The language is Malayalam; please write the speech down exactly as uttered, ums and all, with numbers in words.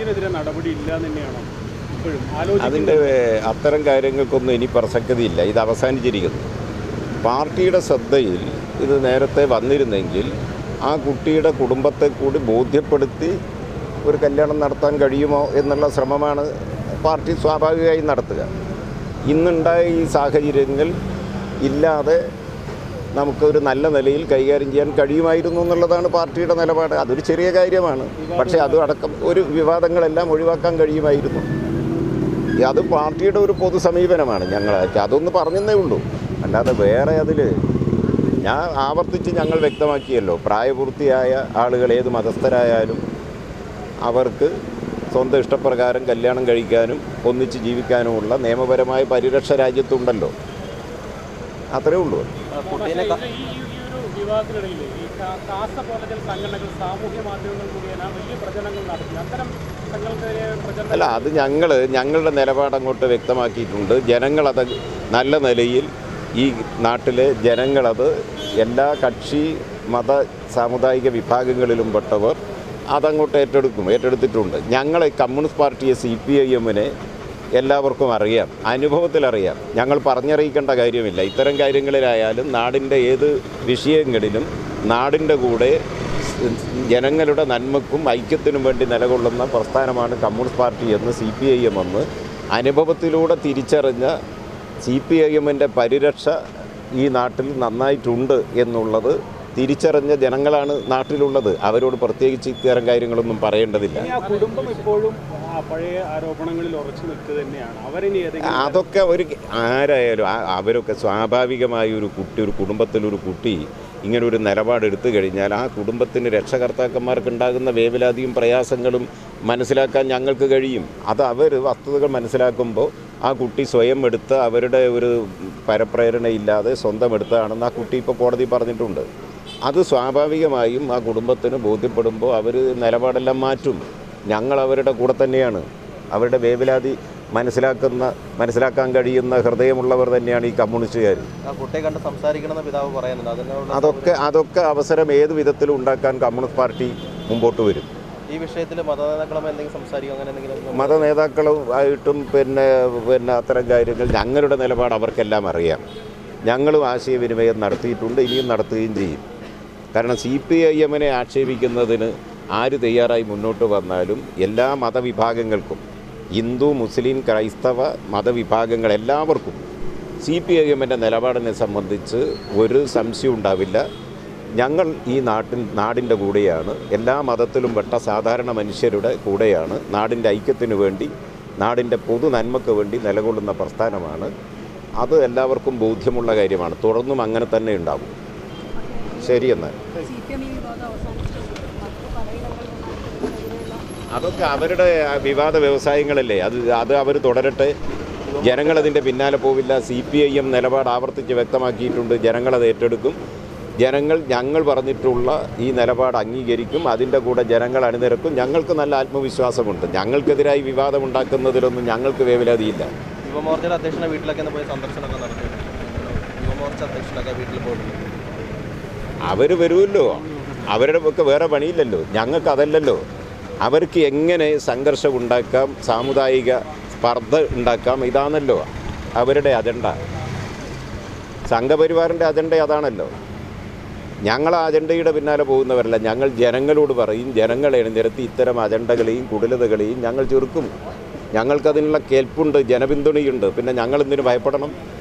ബെഞ്ചിനെതിരെ നടപടി ഇല്ല തന്നെയാണോ ഇപ്പോഴും അതിൻ്റെ അത്തരം കാര്യങ്ങൾക്കൊന്നും ഇനി പ്രസക്തിയില്ല. ഇത് അവസാനിച്ചിരിക്കുന്നു. പാർട്ടിയുടെ ശ്രദ്ധയിൽ ഇത് നേരത്തെ വന്നിരുന്നെങ്കിൽ ആ കുട്ടിയുടെ കുടുംബത്തെ കൂടി ബോധ്യപ്പെടുത്തി ഒരു കല്യാണം നടത്താൻ കഴിയുമോ എന്നുള്ള ശ്രമമാണ് പാർട്ടി സ്വാഭാവികമായി നടത്തുക. ഇന്നുണ്ടായ ഈ സാഹചര്യങ്ങൾ ഇല്ലാതെ നമുക്കൊരു നല്ല നിലയിൽ കൈകാര്യം ചെയ്യാൻ കഴിയുമായിരുന്നു എന്നുള്ളതാണ് പാർട്ടിയുടെ നിലപാട്. അതൊരു ചെറിയ കാര്യമാണ്, പക്ഷേ അത് അടക്കം ഒരു വിവാദങ്ങളെല്ലാം ഒഴിവാക്കാൻ കഴിയുമായിരുന്നു. അത് പാർട്ടിയുടെ ഒരു പൊതു സമീപനമാണ്. ഞങ്ങൾ അതൊന്ന് പറഞ്ഞതേ ഉള്ളൂ, അല്ലാതെ വേറെ അതിൽ ഞാൻ ആവർത്തിച്ച് ഞങ്ങൾ വ്യക്തമാക്കിയല്ലോ, പ്രായപൂർത്തിയായ ആളുകൾ ഏത് മതസ്ഥരായാലും അവർക്ക് സ്വന്തം ഇഷ്ടപ്രകാരം കല്യാണം കഴിക്കാനും ഒന്നിച്ച് ജീവിക്കാനുമുള്ള നിയമപരമായ പരിരക്ഷ രാജ്യത്തുണ്ടല്ലോ. അത്രേ ഉള്ളൂ. അല്ല, അത് ഞങ്ങൾ ഞങ്ങളുടെ നിലപാടങ്ങോട്ട് വ്യക്തമാക്കിയിട്ടുണ്ട്. ജനങ്ങളത് നല്ല നിലയിൽ, ഈ നാട്ടിലെ ജനങ്ങളത് എല്ലാ കക്ഷി മത സാമുദായിക വിഭാഗങ്ങളിലും പെട്ടവർ അതങ്ങോട്ട് ഏറ്റെടുക്കും ഏറ്റെടുത്തിട്ടുണ്ട്. ഞങ്ങൾ കമ്മ്യൂണിസ്റ്റ് പാർട്ടിയെ, സി പി ഐ എമ്മിനെ എല്ലാവർക്കും അറിയാം, അനുഭവത്തിലറിയാം. ഞങ്ങൾ പറഞ്ഞറിയിക്കേണ്ട കാര്യമില്ല. ഇത്തരം കാര്യങ്ങളിലായാലും നാടിൻ്റെ ഏത് വിഷയങ്ങളിലും നാടിൻ്റെ കൂടെ ജനങ്ങളുടെ നന്മക്കും ഐക്യത്തിനും വേണ്ടി നിലകൊള്ളുന്ന പ്രസ്ഥാനമാണ് കമ്മ്യൂണിസ്റ്റ് പാർട്ടി എന്ന് സി പി ഐ എം എന്ന് അനുഭവത്തിലൂടെ തിരിച്ചറിഞ്ഞ സി പി ഐ എമ്മിൻ്റെ പരിരക്ഷ ഈ നാട്ടിൽ നന്നായിട്ടുണ്ട് എന്നുള്ളത് തിരിച്ചറിഞ്ഞ ജനങ്ങളാണ് നാട്ടിലുള്ളത്. അവരോട് പ്രത്യേകിച്ച് ഇത്തരം കാര്യങ്ങളൊന്നും പറയേണ്ടതില്ല. കുടുംബം ഇപ്പോഴും പഴയ ആരോപണങ്ങളിൽ ഉറച്ചു നിൽക്കുക തന്നെയാണ്. അവരിനി അതൊക്കെ ഒരു ആരായാലും അവരൊക്കെ സ്വാഭാവികമായ ഒരു കുട്ടി, ഒരു കുടുംബത്തിലൊരു കുട്ടി ഇങ്ങനെ ഒരു നിലപാടെടുത്തു കഴിഞ്ഞാൽ ആ കുടുംബത്തിന് രക്ഷകർത്താക്കന്മാർക്ക് ഉണ്ടാകുന്ന വേവലാതിയും പ്രയാസങ്ങളും മനസ്സിലാക്കാൻ ഞങ്ങൾക്ക് കഴിയും. അത് അവർ വസ്തുതകൾ മനസ്സിലാക്കുമ്പോൾ ആ കുട്ടി സ്വയം എടുത്ത് അവരുടെ ഒരു പരപ്രേരണയില്ലാതെ സ്വന്തം എടുത്തതാണെന്ന് ആ കുട്ടി ഇപ്പോൾ കോടതി പറഞ്ഞിട്ടുണ്ട്. അത് സ്വാഭാവികമായും ആ കുടുംബത്തിന് ബോധ്യപ്പെടുമ്പോൾ അവർ നിലപാടെല്ലാം മാറ്റും. ഞങ്ങൾ അവരുടെ കൂടെ തന്നെയാണ്. അവരുടെ വേവലാതി മനസ്സിലാക്കുന്ന മനസ്സിലാക്കാൻ കഴിയുന്ന ഹൃദയമുള്ളവർ തന്നെയാണ് ഈ കമ്മ്യൂണിസ്റ്റുകാർ. അതൊക്കെ അതൊക്കെ അവസരം ഏത് വിധത്തിലും ഉണ്ടാക്കാൻ കമ്മ്യൂണിസ്റ്റ് പാർട്ടി മുമ്പോട്ട് വരും. ഈ വിഷയത്തിൽ മതനേതാക്കളും എന്തെങ്കിലും സംസാരിക്കും, അങ്ങനെ എന്തെങ്കിലും? മതനേതാക്കളും ആയിട്ടും പിന്നെ പിന്നെ അത്തരം കാര്യങ്ങൾ ഞങ്ങളുടെ നിലപാട് അവർക്കെല്ലാം അറിയാം. ഞങ്ങളും ആശയവിനിമയം നടത്തിയിട്ടുണ്ട്, ഇനിയും നടത്തുകയും ചെയ്യും. കാരണം സി പി ഐ എമ്മിനെ ആക്ഷേപിക്കുന്നതിന് ആര് തയ്യാറായി മുന്നോട്ട് വന്നാലും എല്ലാ മതവിഭാഗങ്ങൾക്കും, ഹിന്ദു, മുസ്ലിം, ക്രൈസ്തവ മതവിഭാഗങ്ങൾ എല്ലാവർക്കും സി പി ഐ എമ്മിൻ്റെ നിലപാടിനെ സംബന്ധിച്ച് ഒരു സംശയം ഉണ്ടാവില്ല. ഞങ്ങൾ ഈ നാട്ടിൽ നാടിൻ്റെ കൂടെയാണ്, എല്ലാ മതത്തിലും പെട്ട സാധാരണ മനുഷ്യരുടെ കൂടെയാണ്. നാടിൻ്റെ ഐക്യത്തിന് വേണ്ടി, നാടിൻ്റെ പൊതു നന്മയ്ക്ക് വേണ്ടി നിലകൊള്ളുന്ന പ്രസ്ഥാനമാണ്. അത് എല്ലാവർക്കും ബോധ്യമുള്ള കാര്യമാണ്. തുടർന്നും അങ്ങനെ തന്നെ ഉണ്ടാവും. ശരിയെന്നാൽ അതൊക്കെ അവരുടെ വിവാദ വ്യവസായങ്ങളല്ലേ, അത് അത് അവർ തുടരട്ടെ. ജനങ്ങളതിൻ്റെ പിന്നാലെ പോവില്ല. സി പി ഐ എം നിലപാട് ആവർത്തിച്ച് വ്യക്തമാക്കിയിട്ടുണ്ട്. ജനങ്ങളത് ഏറ്റെടുക്കും. ജനങ്ങൾ ഞങ്ങൾ പറഞ്ഞിട്ടുള്ള ഈ നിലപാട് അംഗീകരിക്കും. അതിൻ്റെ കൂടെ ജനങ്ങൾ അണിനിരക്കും. ഞങ്ങൾക്ക് നല്ല ആത്മവിശ്വാസമുണ്ട്. ഞങ്ങൾക്കെതിരായി വിവാദമുണ്ടാക്കുന്നതിലൊന്നും ഞങ്ങൾക്ക് വേവലാതിയില്ല. യുവമോർച്ചയുടെ അധ്യക്ഷനെ വീട്ടിലൊക്കെ പോയി സന്ദർശനമൊക്കെ നടത്തി. യുവമോർച്ച അധ്യക്ഷനൊക്കെ വീട്ടിൽ പോയിട്ടുണ്ട്. അവർ വരുമല്ലോ, അവരുടെ ഒക്കെ വേറെ പണിയില്ലല്ലോ. ഞങ്ങൾക്ക് അതല്ലല്ലോ. അവർക്ക് എങ്ങനെ സംഘർഷം ഉണ്ടാക്കാം, സാമുദായിക സ്പർദ്ധ ഉണ്ടാക്കാം, ഇതാണല്ലോ അവരുടെ അജണ്ട. സംഘപരിവാറിൻ്റെ അജണ്ട അതാണല്ലോ. ഞങ്ങൾ ആ അജണ്ടയുടെ പിന്നാലെ പോകുന്നവരല്ല. ഞങ്ങൾ ജനങ്ങളോട് പറയും, ജനങ്ങളെ നിരത്തി ഇത്തരം അജണ്ടകളെയും കുടിലതകളെയും ഞങ്ങൾ ചെറുക്കും. ഞങ്ങൾക്കതിനുള്ള കേൾപ്പുണ്ട്, ജനപിന്തുണയുണ്ട്. പിന്നെ ഞങ്ങളെന്തിനു ഭയപ്പെടണം?